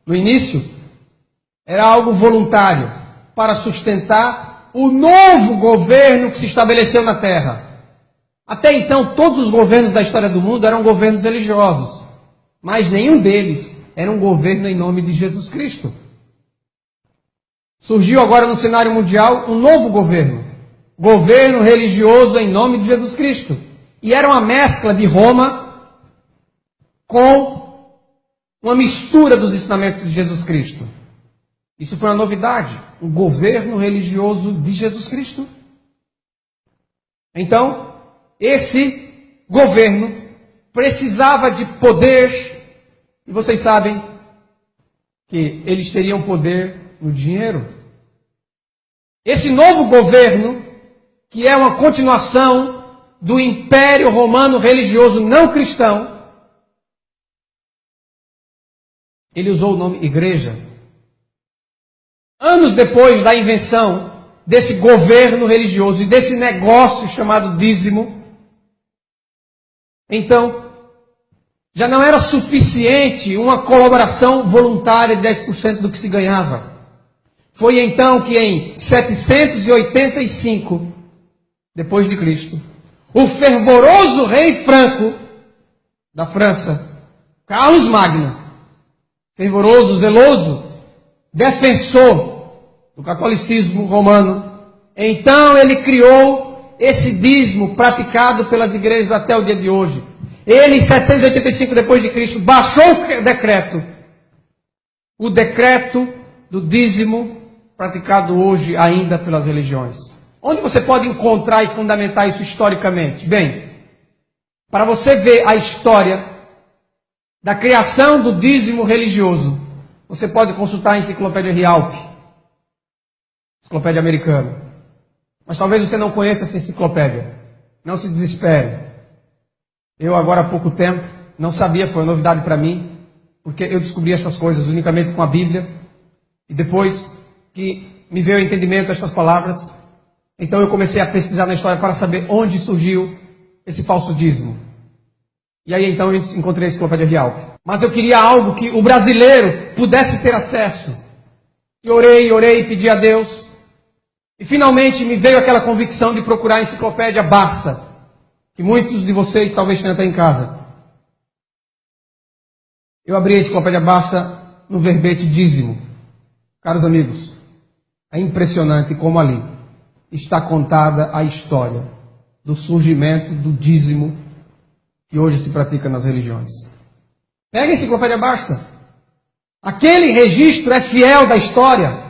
No início, era algo voluntário para sustentar o novo governo que se estabeleceu na terra. Até então, todos os governos da história do mundo eram governos religiosos, mas nenhum deles era um governo em nome de Jesus Cristo. Surgiu agora no cenário mundial um novo governo religioso em nome de Jesus Cristo. E era uma mescla de Roma com uma mistura dos ensinamentos de Jesus Cristo. Isso foi uma novidade, um governo religioso de Jesus Cristo. Então, esse governo precisava de poder, e vocês sabem que eles teriam poder no dinheiro. Esse novo governo, que é uma continuação do Império Romano religioso não cristão, ele usou o nome igreja. Anos depois da invenção desse governo religioso e desse negócio chamado dízimo, então, já não era suficiente uma colaboração voluntária de 10% do que se ganhava. Foi então que em 785, depois de Cristo, o fervoroso rei Franco, da França, Carlos Magno, fervoroso, zeloso, defensor do catolicismo romano, então ele criou esse dízimo praticado pelas igrejas até o dia de hoje. Ele, em 785 depois de Cristo, baixou o decreto do dízimo praticado hoje ainda pelas religiões. Onde você pode encontrar e fundamentar isso historicamente? Bem, para você ver a história da criação do dízimo religioso, você pode consultar a Enciclopédia Rialp, Enciclopédia Americana. Mas talvez você não conheça essa enciclopédia. Não se desespere. Eu agora há pouco tempo não sabia, foi uma novidade para mim, porque eu descobri estas coisas unicamente com a Bíblia, e depois que me veio o entendimento destas palavras, então eu comecei a pesquisar na história para saber onde surgiu esse falso dízimo. E aí então eu encontrei a Enciclopédia Rialp. Mas eu queria algo que o brasileiro pudesse ter acesso. E orei, pedi a Deus. E finalmente me veio aquela convicção de procurar a Enciclopédia Barça, que muitos de vocês talvez tenham até em casa. Eu abri a Enciclopédia Barça no verbete dízimo. Caros amigos, é impressionante como ali está contada a história do surgimento do dízimo que hoje se pratica nas religiões. Pega a Enciclopédia Barça. Aquele registro é fiel da história.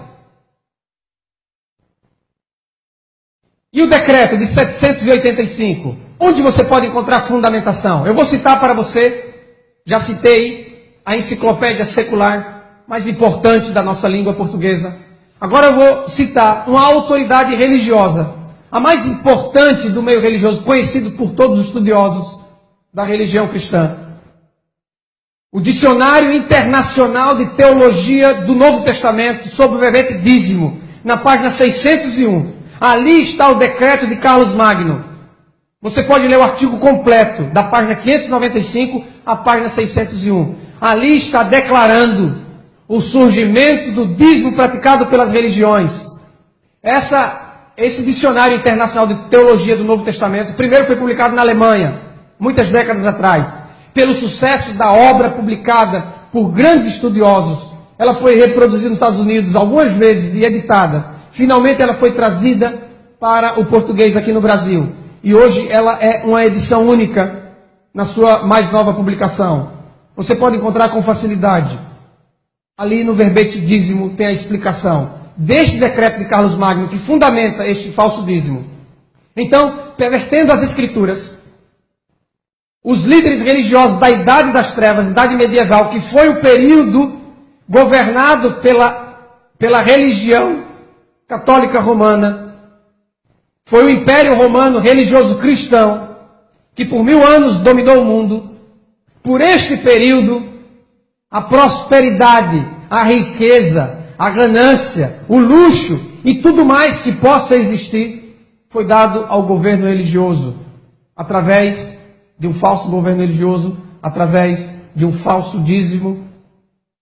E o decreto de 785, onde você pode encontrar fundamentação? Eu vou citar para você, já citei a enciclopédia secular mais importante da nossa língua portuguesa. Agora eu vou citar uma autoridade religiosa, a mais importante do meio religioso, conhecido por todos os estudiosos da religião cristã. O Dicionário Internacional de Teologia do Novo Testamento, sobre o verbete dízimo, na página 601. Ali está o decreto de Carlos Magno. Você pode ler o artigo completo, da página 595 à página 601. Ali está declarando o surgimento do dízimo praticado pelas religiões. Esse Dicionário Internacional de Teologia do Novo Testamento, primeiro foi publicado na Alemanha, muitas décadas atrás. Pelo sucesso da obra publicada por grandes estudiosos, ela foi reproduzida nos Estados Unidos algumas vezes e editada. Finalmente ela foi trazida para o português aqui no Brasil. E hoje ela é uma edição única na sua mais nova publicação. Você pode encontrar com facilidade. Ali no verbete dízimo tem a explicação deste decreto de Carlos Magno que fundamenta este falso dízimo. Então, pervertendo as escrituras, os líderes religiosos da Idade das Trevas, Idade Medieval, que foi o período governado pela religião católica romana, foi o Império Romano religioso cristão, que por 1000 anos dominou o mundo. Por este período, a prosperidade, a riqueza, a ganância, o luxo e tudo mais que possa existir foi dado ao governo religioso, através de um falso governo religioso, através de um falso dízimo,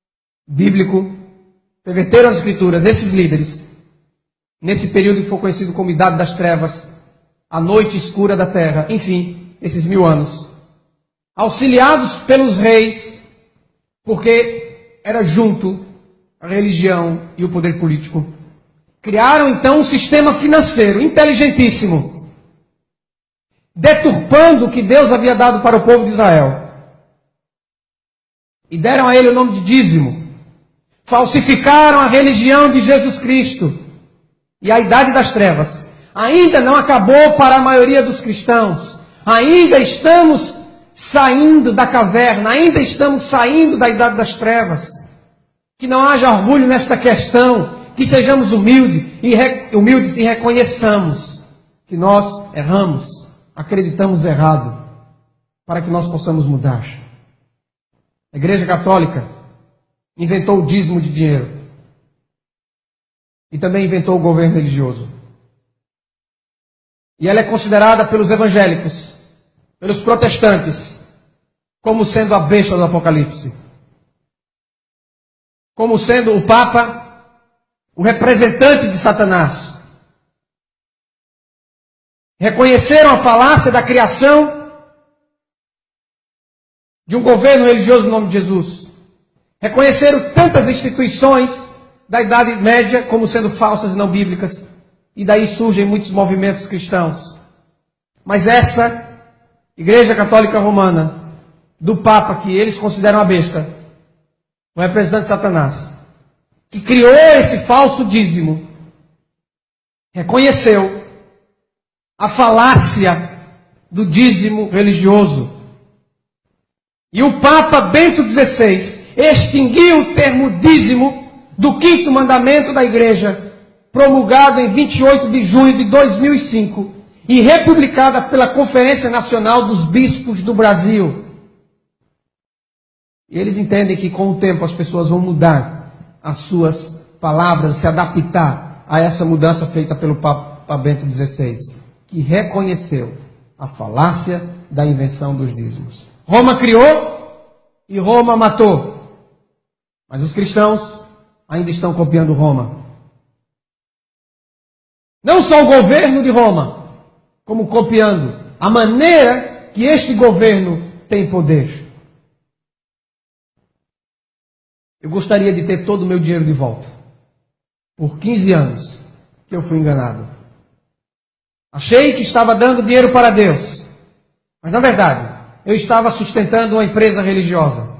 bíblico, perverteram as Escrituras, esses líderes, nesse período que foi conhecido como Idade das Trevas, a noite escura da terra, enfim, esses 1000 anos, auxiliados pelos reis, porque era junto a religião e o poder político, criaram então um sistema financeiro inteligentíssimo, deturpando o que Deus havia dado para o povo de Israel. E deram a ele o nome de dízimo. Falsificaram a religião de Jesus Cristo. E a Idade das Trevas ainda não acabou para a maioria dos cristãos. Ainda estamos saindo da caverna, ainda estamos saindo da Idade das Trevas. Que não haja orgulho nesta questão, que sejamos humildes e reconheçamos que nós erramos, acreditamos errado, para que nós possamos mudar. A Igreja Católica inventou o dízimo de dinheiro e também inventou o governo religioso. E ela é considerada pelos evangélicos, pelos protestantes, como sendo a besta do Apocalipse. Como sendo o Papa, o representante de Satanás. Reconheceram a falácia da criação de um governo religioso no nome de Jesus. Reconheceram tantas instituições da Idade Média como sendo falsas e não bíblicas. E daí surgem muitos movimentos cristãos. Mas essa Igreja Católica Romana, do Papa, que eles consideram a besta, o representante de Satanás, que criou esse falso dízimo, reconheceu a falácia do dízimo religioso. E o Papa Bento XVI extinguiu o termo dízimo do 5º mandamento da Igreja, promulgado em 28 de junho de 2005 e republicada pela Conferência Nacional dos Bispos do Brasil. E eles entendem que com o tempo as pessoas vão mudar as suas palavras, se adaptar a essa mudança feita pelo Papa Bento XVI, que reconheceu a falácia da invenção dos dízimos. Roma criou e Roma matou. Mas os cristãos ainda estão copiando Roma. Não só o governo de Roma, como copiando a maneira que este governo tem poder. Eu gostaria de ter todo o meu dinheiro de volta. Por 15 anos que eu fui enganado. Achei que estava dando dinheiro para Deus. Mas, na verdade, eu estava sustentando uma empresa religiosa.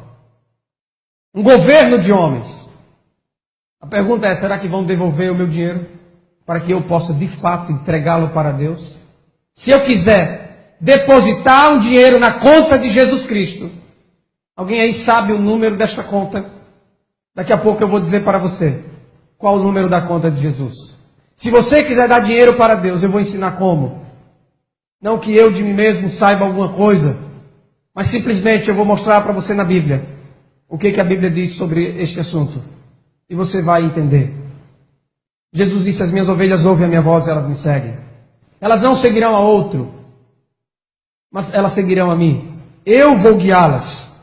Um governo de homens. A pergunta é, será que vão devolver o meu dinheiro para que eu possa, de fato, entregá-lo para Deus? Se eu quiser depositar um dinheiro na conta de Jesus Cristo, alguém aí sabe o número desta conta? Daqui a pouco eu vou dizer para você qual o número da conta de Jesus. Se você quiser dar dinheiro para Deus, eu vou ensinar como. Não que eu de mim mesmo saiba alguma coisa, mas simplesmente eu vou mostrar para você na Bíblia o que a Bíblia diz sobre este assunto. E você vai entender. Jesus disse, as minhas ovelhas ouvem a minha voz e elas me seguem. Elas não seguirão a outro, mas elas seguirão a mim. Eu vou guiá-las.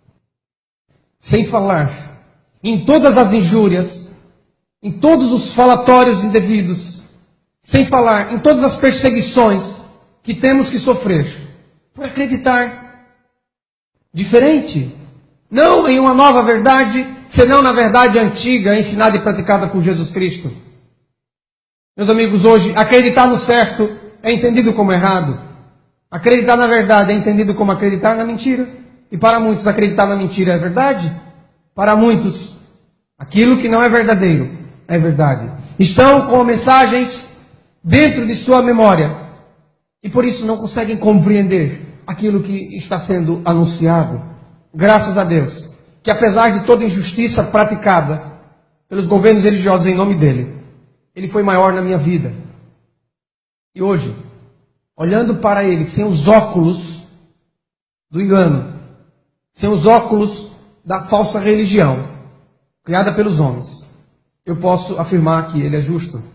Sem falar em todas as injúrias, em todos os falatórios indevidos, sem falar em todas as perseguições que temos que sofrer por acreditar diferente. Não em uma nova verdade, senão na verdade antiga, ensinada e praticada por Jesus Cristo. Meus amigos, hoje, acreditar no certo é entendido como errado. Acreditar na verdade é entendido como acreditar na mentira. E para muitos, acreditar na mentira é verdade. Para muitos, aquilo que não é verdadeiro é verdade. Estão com mensagens dentro de sua memória e por isso não conseguem compreender aquilo que está sendo anunciado. Graças a Deus, que apesar de toda injustiça praticada pelos governos religiosos em nome dele, ele foi maior na minha vida. E hoje, olhando para ele sem os óculos do engano, sem os óculos da falsa religião criada pelos homens, eu posso afirmar que ele é justo.